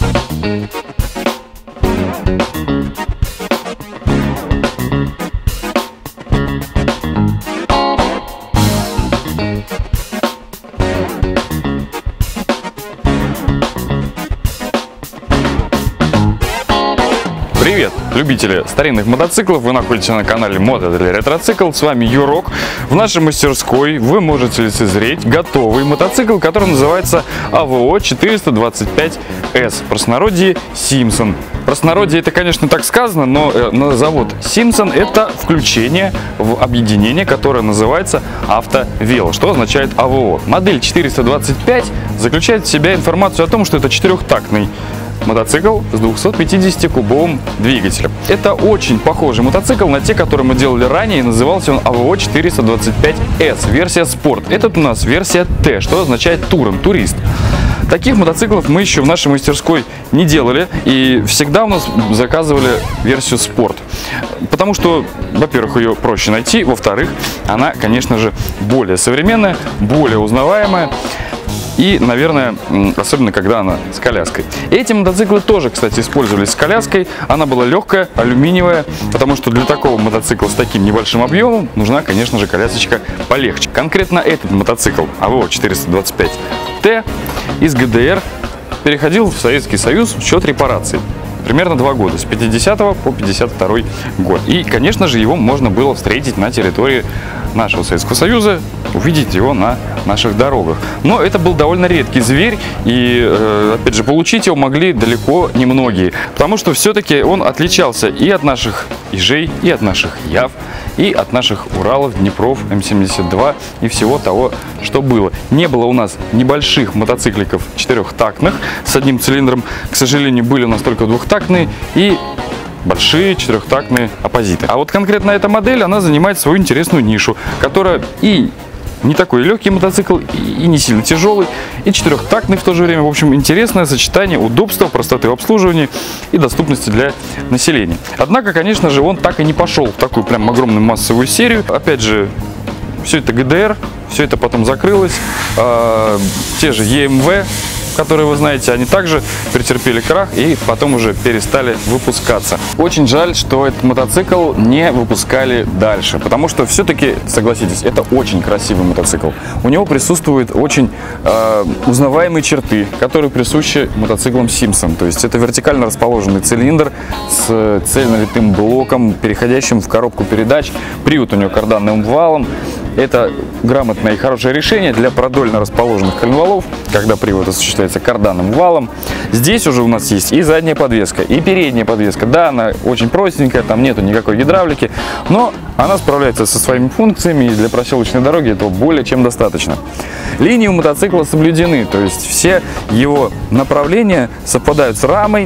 Привет, любители старинных мотоциклов! Вы находитесь на канале Мотоатель Ретроцикл. С вами Юрок. В нашей мастерской вы можете лицезреть готовый мотоцикл, который называется АВО 425С. В простонародье Симпсон. В простонародье это, конечно, так сказано, но завод Симпсон — это включение в объединение, которое называется Автовело, что означает АВО. Модель 425 заключает в себя информацию о том, что это четырехтактный мотоцикл с 250-кубовым двигателем. Это очень похожий мотоцикл на те, которые мы делали ранее, и назывался он АВО 425С, версия спорт. Этот у нас версия Т, что означает турен, турист. Таких мотоциклов мы еще в нашей мастерской не делали, и всегда у нас заказывали версию спорт. Потому что, во-первых, ее проще найти, во-вторых, она, конечно же, более современная, более узнаваемая. И, наверное, особенно когда она с коляской. Эти мотоциклы тоже, кстати, использовались с коляской. Она была легкая, алюминиевая, потому что для такого мотоцикла с таким небольшим объемом нужна, конечно же, колясочка полегче. Конкретно этот мотоцикл АВО 425Т из ГДР переходил в Советский Союз в счет репараций. Примерно 2 года, с 50 по 52 год. И, конечно же, его можно было встретить на территории нашего Советского Союза, увидеть его на наших дорогах. Но это был довольно редкий зверь, и, опять же, получить его могли далеко не многие, потому что все-таки он отличался и от наших Ижей, и от наших Яв, и от наших Уралов, Днепров, М-72 и всего того, что было. Не было у нас небольших мотоцикликов четырехтактных с одним цилиндром. К сожалению, были у нас только двухтактные и большие четырехтактные оппозиты. А вот конкретно эта модель, она занимает свою интересную нишу, которая и не такой легкий мотоцикл, и не сильно тяжелый, и четырехтактный в то же время. В общем, интересное сочетание удобства, простоты в обслуживании и доступности для населения. Однако, конечно же, он так и не пошел в такую прям огромную массовую серию. Опять же, все это ГДР, все это потом закрылось. Те же ЕМВ, которые вы знаете, они также претерпели крах и потом уже перестали выпускаться. Очень жаль, что этот мотоцикл не выпускали дальше, потому что все-таки, согласитесь, это очень красивый мотоцикл. У него присутствуют очень узнаваемые черты, которые присущи мотоциклам Симпсон. То есть это вертикально расположенный цилиндр с цельнолитым блоком, переходящим в коробку передач. Привод у него карданным валом. Это грамотное и хорошее решение для продольно расположенных коленвалов, когда привод осуществляется карданным валом. Здесь уже у нас есть и задняя подвеска, и передняя подвеска. Да, она очень простенькая, там нету никакой гидравлики, но она справляется со своими функциями, и для проселочной дороги этого более чем достаточно. Линии у мотоцикла соблюдены, то есть все его направления совпадают с рамой.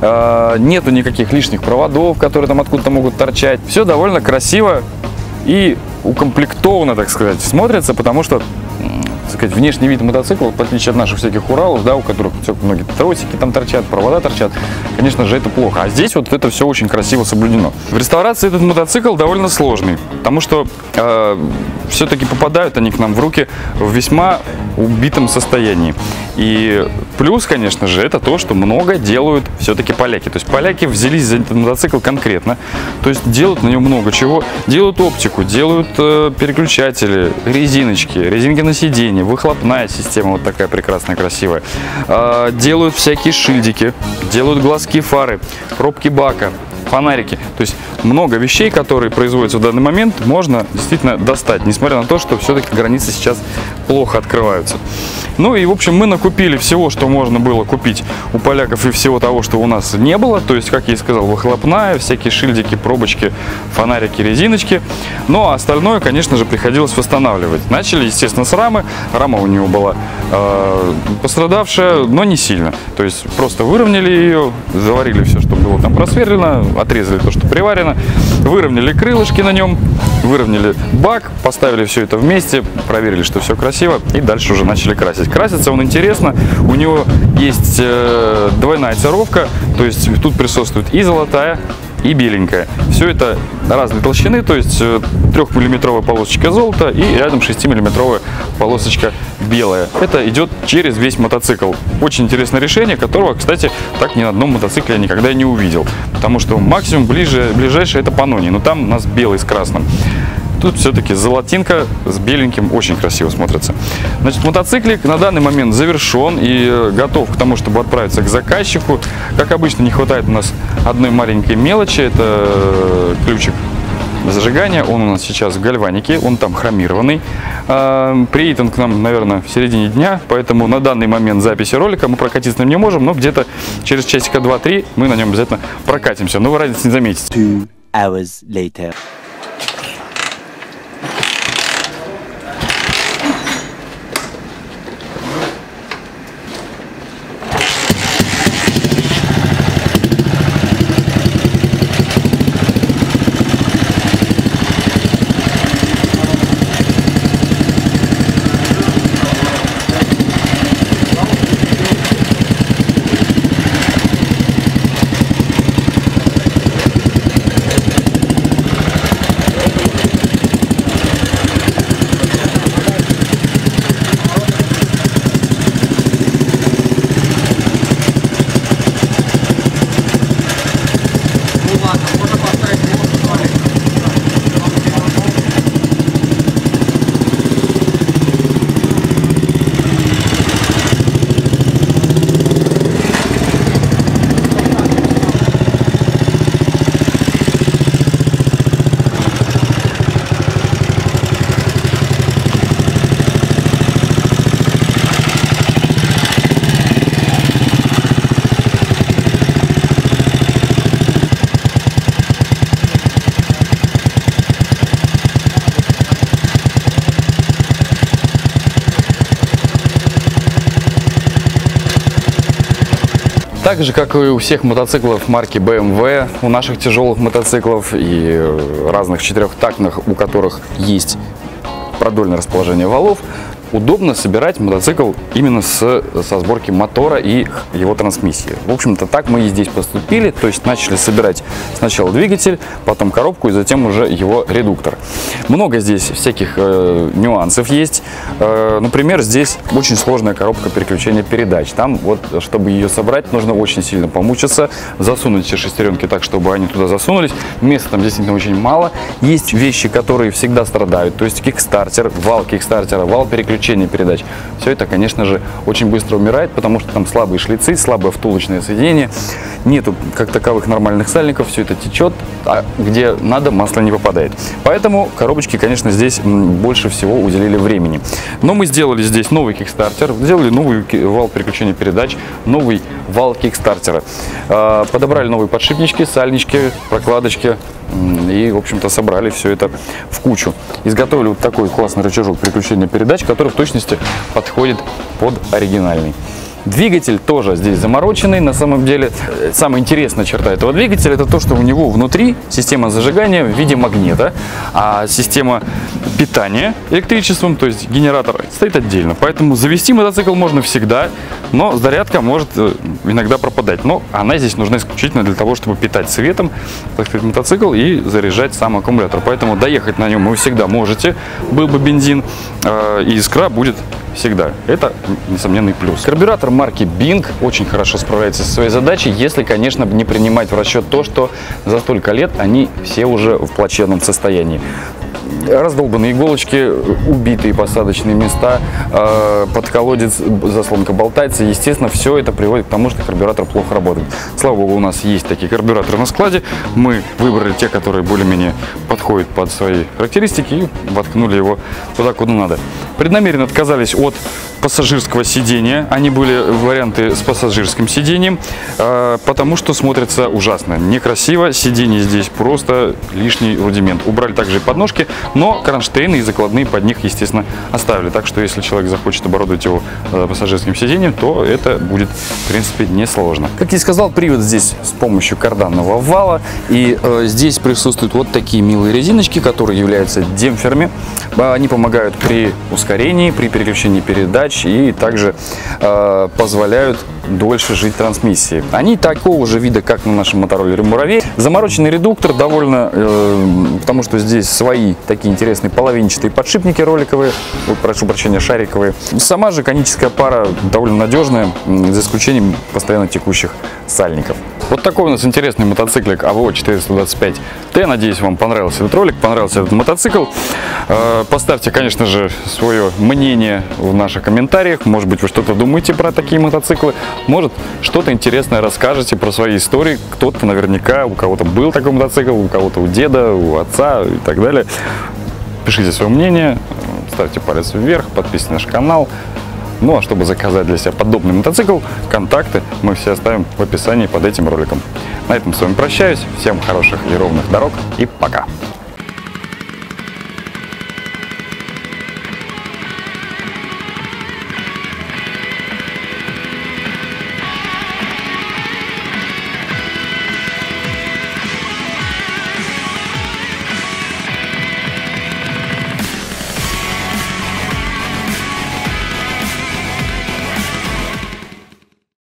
Нету никаких лишних проводов, которые там откуда-то могут торчать. Все довольно красиво и укомплектованно, так сказать, смотрится, потому что, так сказать, внешний вид мотоцикла, в отличие от наших всяких Уралов, да, у которых многие тросики там торчат, провода торчат, конечно же, это плохо. А здесь вот это все очень красиво соблюдено. В реставрации этот мотоцикл довольно сложный, потому что все-таки попадают они к нам в руки в весьма убитом состоянии. И плюс, конечно же, это то, что много делают все-таки поляки. То есть поляки взялись за этот мотоцикл конкретно, то есть делают на нем много чего. Делают оптику, делают переключатели, резиночки, резинки на сиденье, выхлопная система вот такая прекрасная, красивая. Делают всякие шильдики, делают глазки фары, пробки бака, фонарики. То есть много вещей, которые производятся в данный момент, можно действительно достать, несмотря на то, что все-таки границы сейчас плохо открываются. Ну и, в общем, мы накупили всего, что можно было купить у поляков, и всего того, что у нас не было. То есть, как я и сказал, выхлопная, всякие шильдики, пробочки, фонарики, резиночки. Но остальное, конечно же, приходилось восстанавливать. Начали, естественно, с рамы. Рама у него была пострадавшая, но не сильно. То есть просто выровняли ее, заварили все, что было там просверлено, отрезали то, что приварено, выровняли крылышки на нем, выровняли бак, поставили все это вместе, проверили, что все красиво, и дальше уже начали красить. Красится он интересно, у него есть двойная цировка, то есть тут присутствует и золотая, и беленькая. Все это разной толщины, то есть 3-миллиметровая полосочка золота и рядом 6-миллиметровая полосочка белая. Это идет через весь мотоцикл. Очень интересное решение, которого, кстати, так ни на одном мотоцикле я никогда не увидел. Потому что максимум ближайший это Pannoni, но там у нас белый с красным. Тут все-таки золотинка с беленьким очень красиво смотрится. Значит, мотоциклик на данный момент завершен и готов к тому, чтобы отправиться к заказчику. Как обычно, не хватает у нас одной маленькой мелочи, это ключик зажигания. Он у нас сейчас в гальванике, он там хромированный. Приедет он к нам, наверное, в середине дня, поэтому на данный момент записи ролика мы прокатиться на нем не можем, но где-то через часика 2-3 мы на нем обязательно прокатимся. Но вы разницы не заметите. 2 hours later. Так же, как и у всех мотоциклов марки BMW, у наших тяжелых мотоциклов и разных четырехтактных, у которых есть продольное расположение валов, удобно собирать мотоцикл именно со сборки мотора и его трансмиссии. В общем-то, так мы и здесь поступили, то есть начали собирать сначала двигатель, потом коробку и затем уже его редуктор. Много здесь всяких нюансов есть. Например, здесь очень сложная коробка переключения передач. Там вот, чтобы ее собрать, нужно очень сильно помучиться, засунуть все шестеренки так, чтобы они туда засунулись. Места там действительно очень мало. Есть вещи, которые всегда страдают, то есть кикстартер, вал кикстартера, вал переключения передач. Все это, конечно же, очень быстро умирает, потому что там слабые шлицы, слабое втулочное соединение. Нету как таковых нормальных сальников, все это течет, а где надо, масло не попадает. Поэтому коробочки, конечно, здесь больше всего уделили времени. Но мы сделали здесь новый кикстартер, сделали новый вал переключения передач, новый вал кикстартера. Подобрали новые подшипнички, сальнички, прокладочки. И, в общем-то, собрали все это в кучу. Изготовили вот такой классный рычажок переключения передач, который в точности подходит под оригинальный. Двигатель тоже здесь замороченный. На самом деле, самая интересная черта этого двигателя — это то, что у него внутри система зажигания в виде магнита, а система питания электричеством, то есть генератор, стоит отдельно. Поэтому завести мотоцикл можно всегда, но зарядка может иногда пропадать. Но она здесь нужна исключительно для того, чтобы питать светом, так сказать, мотоцикл и заряжать сам аккумулятор. Поэтому доехать на нем вы всегда можете, был бы бензин, и искра будет всегда. Это несомненный плюс. Карбюратор марки Bing очень хорошо справляется со своей задачей, если, конечно, не принимать в расчет то, что за столько лет они все уже в плачевном состоянии. Раздолбанные иголочки, убитые посадочные места, под колодец заслонка болтается. Естественно, все это приводит к тому, что карбюратор плохо работает. Слава богу, у нас есть такие карбюраторы на складе. Мы выбрали те, которые более-менее подходят под свои характеристики, и воткнули его туда, куда надо. Преднамеренно отказались от пассажирского сидения. Они были варианты с пассажирским сидением, потому что смотрится ужасно, некрасиво. Сиденье здесь просто лишний рудимент. Убрали также и подножки, но кронштейны и закладные под них, естественно, оставили. Так что, если человек захочет оборудовать его пассажирским сиденьем, то это будет, в принципе, несложно. Как я и сказал, привод здесь с помощью карданного вала. И здесь присутствуют вот такие милые резиночки, которые являются демпферами. Они помогают при ускорении, при переключении передач, помочь и также позволяют дольше жить трансмиссии. Они такого же вида, как на нашем мотороллере Муравей. Замороченный редуктор довольно, потому что здесь свои такие интересные половинчатые подшипники роликовые, прошу прощения, шариковые. Сама же коническая пара довольно надежная, за исключением постоянно текущих сальников. Вот такой у нас интересный мотоциклик АВО 425Т. Надеюсь, вам понравился этот ролик, понравился этот мотоцикл. Поставьте, конечно же, свое мнение в наших комментариях. Может быть, вы что-то думаете про такие мотоциклы. Может, что-то интересное расскажете про свои истории. Кто-то наверняка, у кого-то был такой мотоцикл, у кого-то у деда, у отца и так далее. Пишите свое мнение, ставьте палец вверх, подписывайтесь на наш канал. Ну а чтобы заказать для себя подобный мотоцикл, контакты мы все оставим в описании под этим роликом. На этом с вами прощаюсь. Всем хороших и ровных дорог и пока!